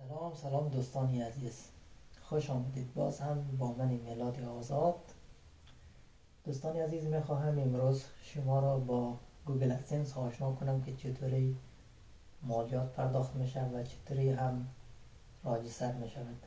سلام دوستانی عزیز، خوش آمدید باز هم با من میلاد آزاد. دوستانی عزیز، میخواهم امروز شما را با گوگل ادسنس آشنا کنم که چطوری مالیات پرداخت میشه و چطوری هم راجستر میشود.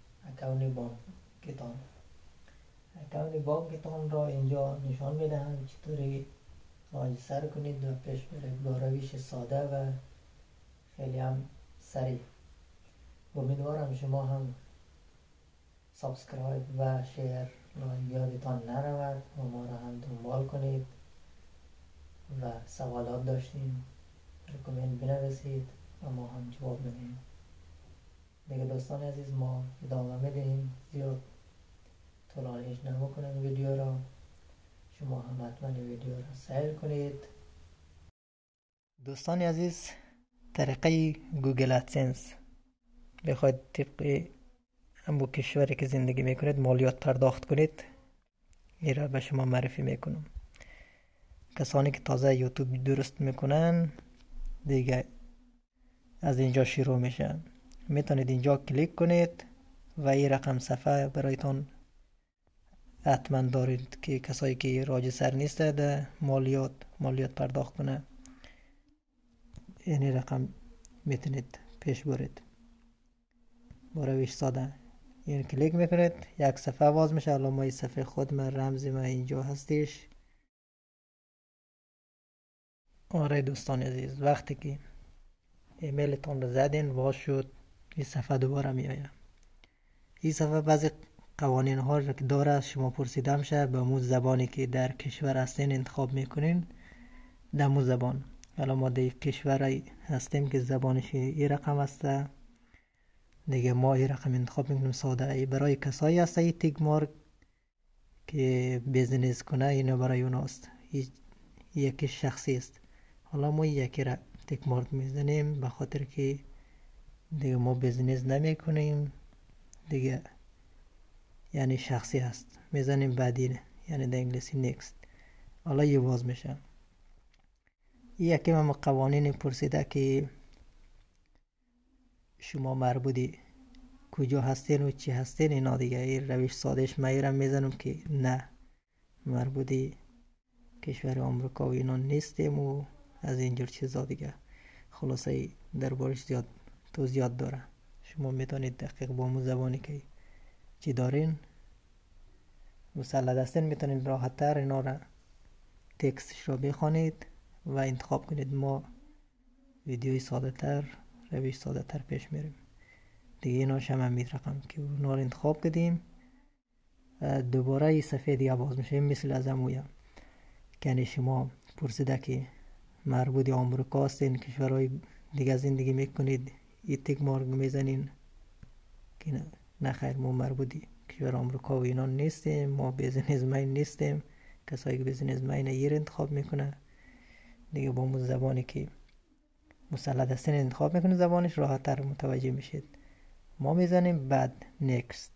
اکاونت بانکتان را اینجا نشان میدهم چطوری راجستر کنید و پیش برید با روش ساده و خیلی هم سریع. امیدوارم شما هم سابسکرایب و شیر یادتان نرود و ما را هم دنبال کنید و سوالات داشتین کامنت بنویسید و ما هم جواب میدیم. دیگه دوستان عزیز، ما ادامه میدیم، زیاد طولانیش نمیکنیم ویدیو را. شما هم حتما ویدیو را سیر کنید. دوستان عزیز، طریقه گوگل ادسنس بخواید طبق همون کشوری که زندگی میکنید مالیات پرداخت کنید، این را به شما معرفی میکنم. کسانی که تازه یوتیوب درست میکنن دیگه از اینجا شروع میشه. میتونید اینجا کلیک کنید و این رقم صفحه برایتان حتما دارید که کسایی که راجستر نیسته مالیات پرداخت کنه، این رقم میتونید پیش برید با روش ساده. این کلیک میکنید، یک صفحه باز میشه. الان ما این صفحه خود من رمز من اینجا هستش. آره دوستان عزیز، وقتی که ایمیلتون رو زدین باز شد، این صفحه دوباره میآید. این صفحه بعضی قوانین ها رو که داره از شما پرسیده میشه به مو زبانی که در کشور هستین انتخاب میکنین، در مو زبان. الان ما در کشور هستیم که زبانش این رقم هسته دیگه، ما این رقم انتخاب میکنیم ساده. ای برای کسایی هسته این تیک مارک که بیزنس کنه، اینو برای اوناست، یکی شخصی است. حالا ما یکی را تیک مارک میزنیم به خاطر که دیگه ما بیزنس نمی کنیم دیگه، یعنی شخصی هست. میزنیم بعدی، یعنی در انگلیسی نیکست. حالا یه باز میشه. یکی من قوانین پرسیده که شما مربوطی کجا هستین و چی هستین، اینا دیگه. این روش سادهش میرم میزنم که نه، مربوطی کشور آمریکا و اینا نیستیم و از اینجور چیزا دیگه. خلاصه دربارش زیاد توضیحات داره. شما میتونید دقیق با مو زبانی که چی دارین مسلط هستین میتونید راحت تر اینا را تکستش را بخوانید و انتخاب کنید. ما ویدیوی ساده تر، روش ساده تر پیش میریم دیگه. اینا هم رقم که اونا رو انتخاب کردیم، دوباره این صفحه دیگه باز میشه. مثل از همویه که شما پرسیده که مربوط آمریکا هستین، کشورهای دیگه زندگی میکنید، این تیک مارک میزنین که نه خیر، ما مربوط کشور آمریکا و اینا نیستیم، ما بیزنس مین نیستیم. کسایی که بیزنس مین ایر انتخاب میکنه دیگه، با مو زبانی که مسلط هستین انتخاب میکنه، زبانش راحت تر متوجه میشید. ما میزنیم بعد نیکست.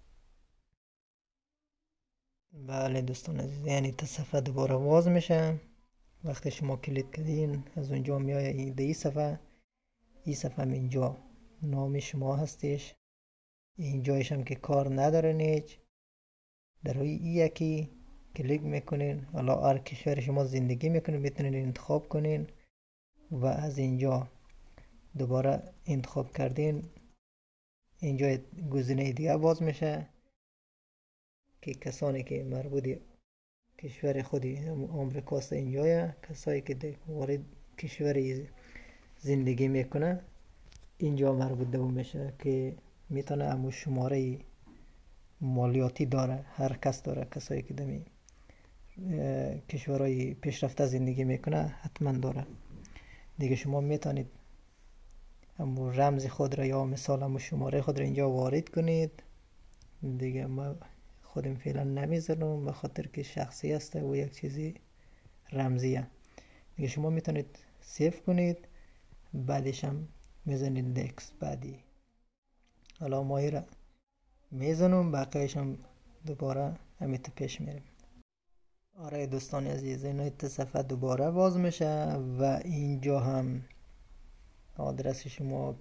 بله دوستان عزیز، یعنی تا صفحه دوباره باز میشه. وقتی شما کلیک کردین از اونجا میایه این صفحه. این صفحه اینجا نام شما هستش. اینجایش هم که کار ندارین هیچ، در روی یکی کلیک میکنین. حالا هر کشور شما زندگی میکنین میتونین انتخاب کنین و از اینجا دوباره انتخاب کردین اینجا گزینه دیگه باز میشه که کسانی که مربوط کشور خودی آمریکاست اینجایه. کسایی که وارد کشور زندگی میکنه اینجا مربوط به میشه که میتونه همون شماره مالیاتی داره، هر کس داره. کسایی که دمی کشورهای پیشرفته زندگی میکنه حتما داره دیگه. شما میتونید همون رمز خود را یا مثال همون شماره خود را اینجا وارد کنید دیگه. ما خودم فعلا نمیذارم به خاطر که شخصی هسته و یک چیزی رمزیه دیگه. شما میتونید سیف کنید، بعدش هم میزنید نیکست بعدی. حالا ما را میزنم، بقیهش هم دوباره همیت پیش میریم. آره دوستان عزیز، این صفحه دوباره باز میشه و اینجا هم آدرس شما که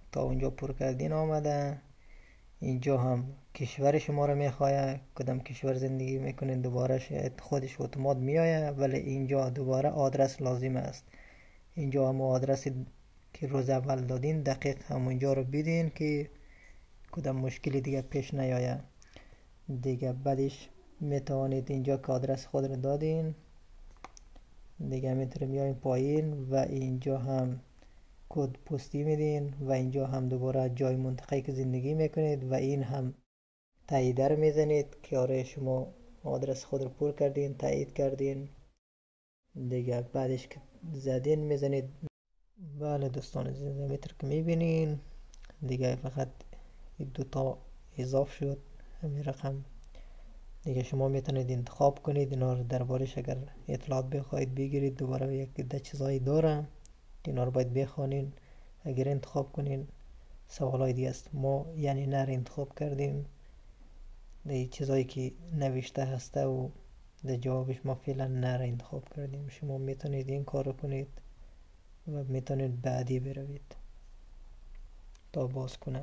تا اونجا پر کردین آمده. اینجا هم کشور شما رو میخواه، کدام کشور زندگی میکنین دوباره شاید خودش اتومات میآید، ولی اینجا دوباره آدرس لازم است. اینجا هم آدرسی که روز اول دادین دقیق همونجا رو بدین که کدام مشکلی دیگه پیش نیاید دیگه. بعدش میتوانید اینجا که آدرس خود رو دادین دیگه میتونه میایم پایین و اینجا هم کد پستی میدین و اینجا هم دوباره جای منطقه‌ای که زندگی میکنید و این هم تایید رو میزنید که آره شما آدرس خود رو پر کردین، تایید کردین دیگه. بعدش که زدین میزنید. بله دوستان عزیز، میتر که میبینین دیگه فقط یک دو تا اضاف شد همین رقم دیگه. شما میتونید انتخاب کنید اینا رو دربارش اگر اطلاعات بخواید بگیرید. دوباره یک ده چیزایی دارم که اینا رو باید بخوانین اگر انتخاب کنین. سوالای دیگه است، ما یعنی نر انتخاب کردیم ده چیزایی که نوشته هسته و ده جوابش ما فعلا نر انتخاب کردیم. شما میتونید این کار رو کنید و میتونید بعدی بروید تا باز کنم.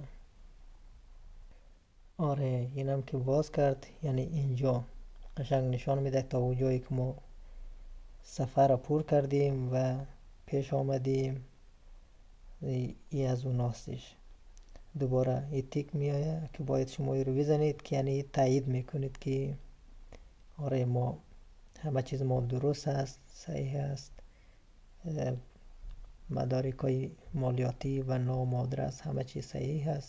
آره اینم که باز کرد یعنی اینجا قشنگ نشان میده تا اون جایی که ما سفر رو پر کردیم و پیش آمدیم. ای از اون هستش. دوباره این تیک میآید که باید شما رو بزنید که یعنی تایید میکنید که آره ما همه چیز ما درست است، صحیح است. مدارکای مالیاتی و نام و آدرس همه چیز صحیح است.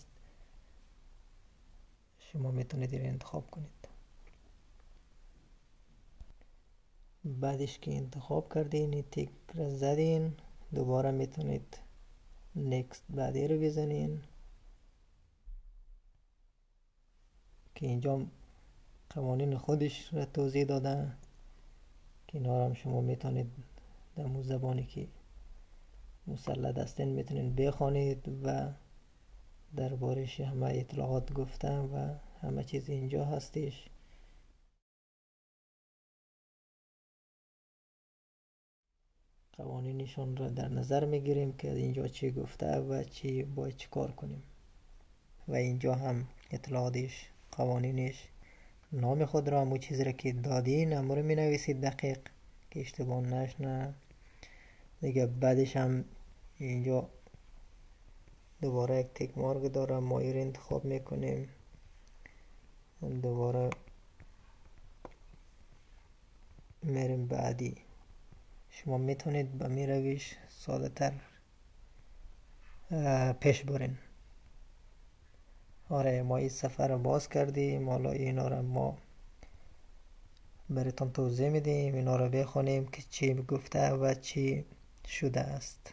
شما میتونید این انتخاب کنید. بعدش که انتخاب کردین این تیک رو زدین دوباره میتونید نیکست بعدی رو بزنین که اینجا قوانین خودش رو توضیح داده که اینا هم شما میتونید در مو زبانی که مسلط هستین میتونید بخوانید و دربارش همه اطلاعات گفتم و همه چیز اینجا هستش. قوانینشون را در نظر میگیریم که اینجا چی گفته و چی باید چی کار کنیم و اینجا هم اطلاعاتش قوانینش نام خود را همون چیزی را که دادین همون رو می نویسید دقیق که اشتباه نشنه دیگه. بعدش هم اینجا دوباره یک تیک مارک داره ما این انتخاب میکنیم. دوباره میریم بعدی. شما میتونید به می روش ساده تر پیش برین. آره ما این سفر رو باز کردیم. حالا اینا رو ما براتون توضیح میدیم، اینا رو بخونیم که چی گفته و چی شده است.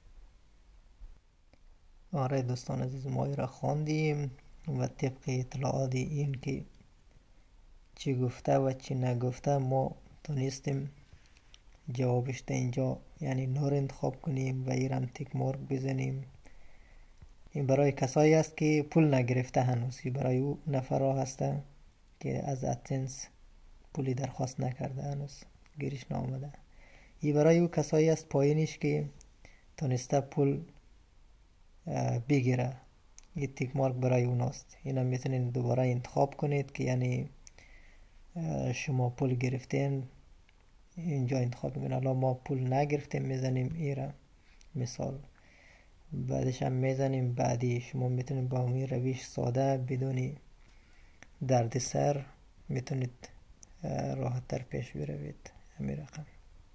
آره دوستان عزیز ما این را خواندیم و طبق اطلاعات این که چی گفته و چی نگفته ما تونستیم جوابش ده اینجا یعنی نور انتخاب کنیم و ایران تیک مارک بزنیم. این برای کسایی است که پول نگرفته هنوز، که برای او نفرها هسته که از ادسنس پولی درخواست نکرده هنوز گیرش نامده. این برای او کسایی است پایینش که تونسته پول بگیره. این تیک مارک برای اوناست. اینا میتونید دوباره انتخاب کنید که یعنی شما پول گرفتین اینجا انتخاب میکنید. حالا ما پول نگرفتیم میزنیم ایرا مثال. بعدش هم میزنیم بعدی. شما میتونید با همین روش ساده بدون درد سر میتونید راحت تر پیش بروید. همین رقم.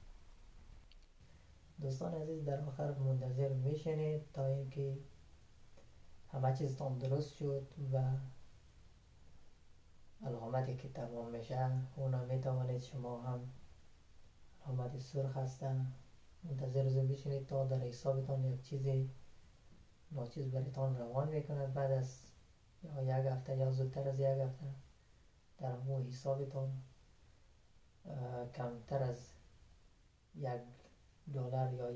دوستان عزیز در آخر منتظر میشنید تا اینکه همه چیزتان درست شد و علامتی که تمام میشه اونا میتوانید شما هم علامت سرخ هستن منتظر بشینید تا در حسابتان یک چیزی ناچیز برایتان روان میکند. بعد از یا یک هفته یا زودتر از یک هفته در مو حسابتان کمتر از $1 یا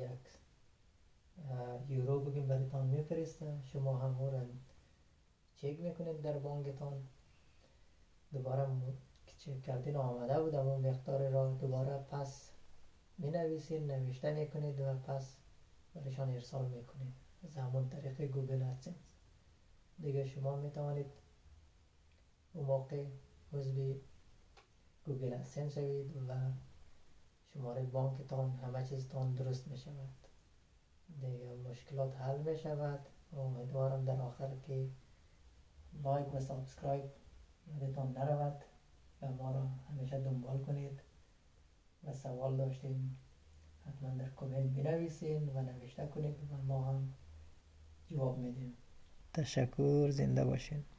یورو بگیم برایتان میفرسته. شما هم اون را چک میکنید در بانکتان. دوباره چک کردین آمده بود اون مقدار را دوباره پس می نویسید نوشته میکنید و پس برایشان ارسال میکنید. از همون طریق گوگل ادسنس. دیگه شما میتوانید اون موقع عضو گوگل ادسنس شوید و شماره بانکتان همه چیزتان درست می شود. دیگه مشکلات حل می شود. امیدوارم در آخر که لایک و سابسکرایب یادتان نرود و ما را همیشه دنبال کنید و سوال داشتین حتما در کامنت بنویسین و نوشته کنید و ما هم جواب میدیم. تشکر، زنده باشین.